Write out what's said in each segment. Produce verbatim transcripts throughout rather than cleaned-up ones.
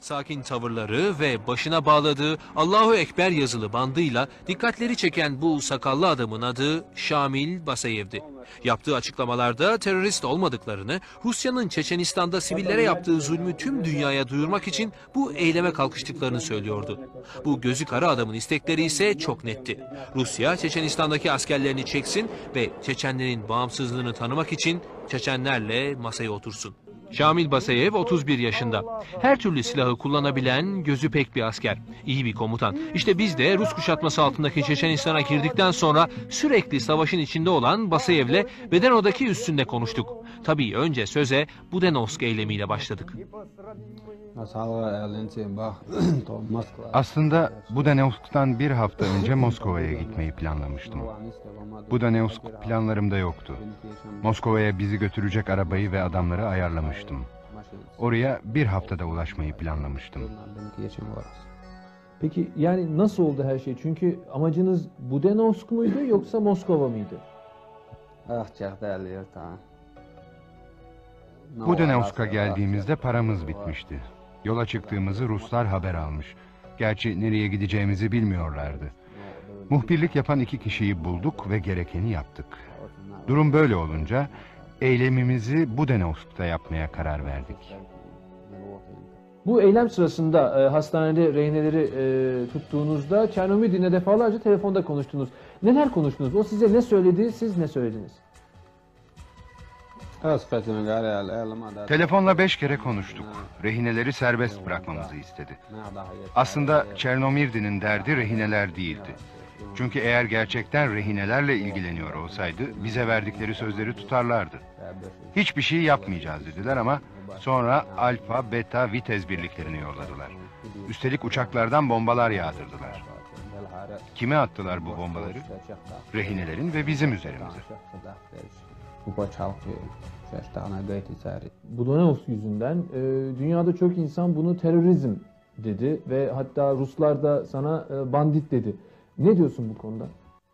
Sakin tavırları ve başına bağladığı Allahu Ekber yazılı bandıyla dikkatleri çeken bu sakallı adamın adı Şamil Basayev'di. Yaptığı açıklamalarda terörist olmadıklarını, Rusya'nın Çeçenistan'da sivillere yaptığı zulmü tüm dünyaya duyurmak için bu eyleme kalkıştıklarını söylüyordu. Bu gözü kara adamın istekleri ise çok netti. Rusya, Çeçenistan'daki askerlerini çeksin ve Çeçenlerin bağımsızlığını tanımak için Çeçenlerle masaya otursun. Şamil Basayev otuz bir yaşında. Her türlü silahı kullanabilen, gözü pek bir asker. İyi bir komutan. İşte biz de Rus kuşatması altındaki Çeçenistan'a girdikten sonra sürekli savaşın içinde olan Basayev'le Bedeno'daki üssünde konuştuk. Tabii önce söze Budenovsk eylemiyle başladık. Aslında Budenovsk'tan bir hafta önce Moskova'ya gitmeyi planlamıştım. Budenovsk planlarımda yoktu. Moskova'ya bizi götürecek arabayı ve adamları ayarlamıştım. Oraya bir haftada ulaşmayı planlamıştım. Peki yani nasıl oldu her şey? Çünkü amacınız Budenovsk muydu yoksa Moskova mıydı? Budenovsk'a geldiğimizde paramız bitmişti. Yola çıktığımızı Ruslar haber almış. Gerçi nereye gideceğimizi bilmiyorlardı. Muhbirlik yapan iki kişiyi bulduk ve gerekeni yaptık. Durum böyle olunca eylemimizi Budenovsk'ta yapmaya karar verdik. Bu eylem sırasında e, hastanede rehineleri e, tuttuğunuzda Çernomidin'le defalarca telefonda konuştunuz. Neler konuştunuz? O size ne söyledi, siz ne söylediniz? Telefonla beş kere konuştuk. Rehineleri serbest bırakmamızı istedi. Aslında Çernomirdin'in derdi rehineler değildi. Çünkü eğer gerçekten rehinelerle ilgileniyor olsaydı bize verdikleri sözleri tutarlardı. Hiçbir şey yapmayacağız dediler ama sonra alfa, beta, vitez birliklerini yolladılar. Üstelik uçaklardan bombalar yağdırdılar. Kime attılar bu bombaları? Rehinelerin ve bizim üzerimize. Budenovsk yüzünden e, dünyada çok insan bunu terörizm dedi ve hatta Ruslar da sana e, bandit dedi. Ne diyorsun bu konuda?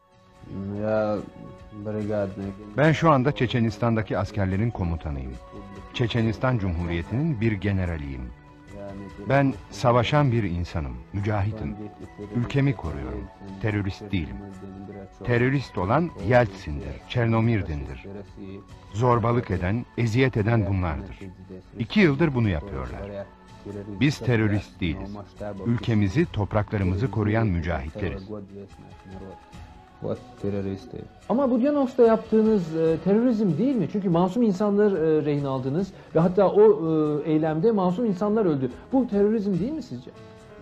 Ben şu anda Çeçenistan'daki askerlerin komutanıyım. Çeçenistan Cumhuriyeti'nin bir generaliyim. Ben savaşan bir insanım, mücahitim. Ülkemi koruyorum, terörist değilim. Terörist olan Yeltsin'dir, Çernomirdin'dir. Zorbalık eden, eziyet eden bunlardır. İki yıldır bunu yapıyorlar. Biz terörist değiliz. Ülkemizi, topraklarımızı koruyan mücahitleriz. Ama Budenovsk'ta yaptığınız e, terörizm değil mi? Çünkü masum insanları e, rehin aldınız ve hatta o e, eylemde masum insanlar öldü. Bu terörizm değil mi sizce?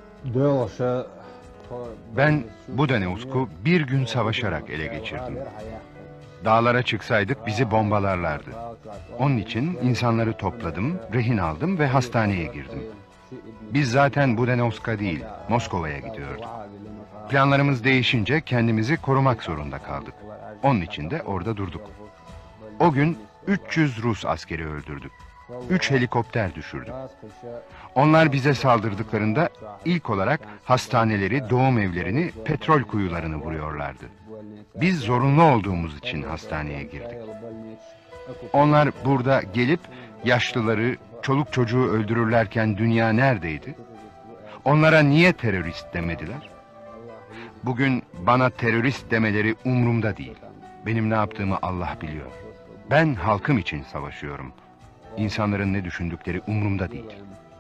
Ben Budenovsk'u bir gün savaşarak ele geçirdim. Dağlara çıksaydık bizi bombalarlardı. Onun için insanları topladım, rehin aldım ve hastaneye girdim. Biz zaten Budenovsk'a değil, Moskova'ya gidiyorduk. Planlarımız değişince kendimizi korumak zorunda kaldık. Onun için de orada durduk. O gün üç yüz Rus askeri öldürdük. Üç helikopter düşürdük. Onlar bize saldırdıklarında ilk olarak hastaneleri, doğum evlerini, petrol kuyularını vuruyorlardı. Biz zorunlu olduğumuz için hastaneye girdik. Onlar burada gelip yaşlıları, çoluk çocuğu öldürürlerken dünya neredeydi? Onlara niye terörist demediler? Bugün bana terörist demeleri umurumda değil. Benim ne yaptığımı Allah biliyor. Ben halkım için savaşıyorum. İnsanların ne düşündükleri umurumda değil.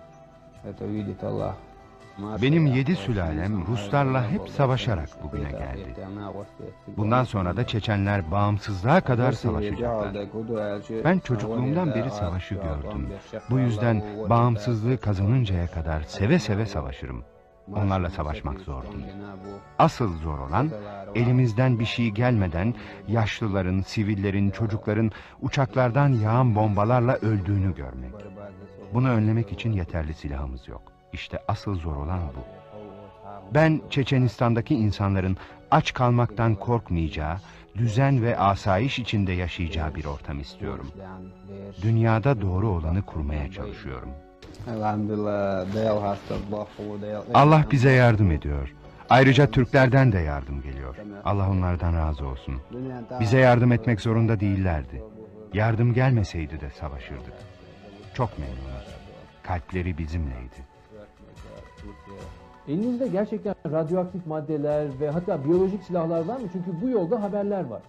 Benim yedi sülalem Ruslarla hep savaşarak bugüne geldi. Bundan sonra da Çeçenler bağımsızlığa kadar savaşacaklar. Ben çocukluğumdan beri savaşı gördüm. Bu yüzden bağımsızlığı kazanıncaya kadar seve seve savaşırım. Onlarla savaşmak zor değil. Asıl zor olan elimizden bir şey gelmeden yaşlıların, sivillerin, çocukların uçaklardan yağan bombalarla öldüğünü görmek. Bunu önlemek için yeterli silahımız yok. İşte asıl zor olan bu. Ben Çeçenistan'daki insanların aç kalmaktan korkmayacağı, düzen ve asayiş içinde yaşayacağı bir ortam istiyorum. Dünyada doğru olanı kurmaya çalışıyorum. Allah bize yardım ediyor. Ayrıca Türklerden de yardım geliyor. Allah onlardan razı olsun. Bize yardım etmek zorunda değillerdi. Yardım gelmeseydi de savaşırdık. Çok memnunuz. Kalpleri bizimleydi. Elinizde gerçekten radyoaktif maddeler ve hatta biyolojik silahlar var mı? Çünkü bu yolda haberler var.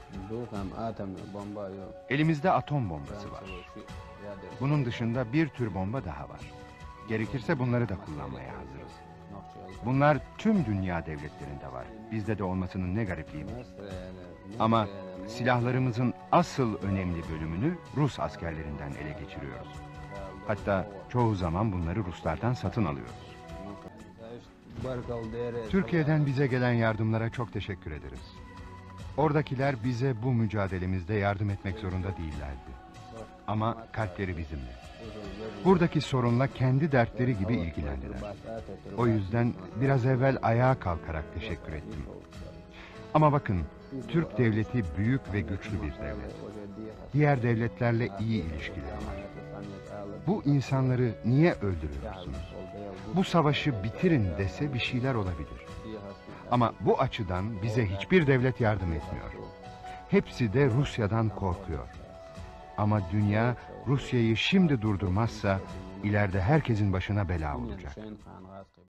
Elimizde atom bombası var. Bunun dışında bir tür bomba daha var. Gerekirse bunları da kullanmaya hazırız. Bunlar tüm dünya devletlerinde var. Bizde de olmasının ne garipliği. Ama silahlarımızın asıl önemli bölümünü Rus askerlerinden ele geçiriyoruz. Hatta çoğu zaman bunları Ruslardan satın alıyoruz. Türkiye'den bize gelen yardımlara çok teşekkür ederiz. Oradakiler bize bu mücadelemizde yardım etmek zorunda değillerdi. Ama kalpleri bizimle. Buradaki sorunla kendi dertleri gibi ilgilendiler. O yüzden biraz evvel ayağa kalkarak teşekkür ettim. Ama bakın, Türk devleti büyük ve güçlü bir devlet. Diğer devletlerle iyi ilişkileri var. Bu insanları niye öldürüyorsunuz? Bu savaşı bitirin dese bir şeyler olabilir. Ama bu açıdan bize hiçbir devlet yardım etmiyor. Hepsi de Rusya'dan korkuyor. Ama dünya Rusya'yı şimdi durdurmazsa ileride herkesin başına bela olacak.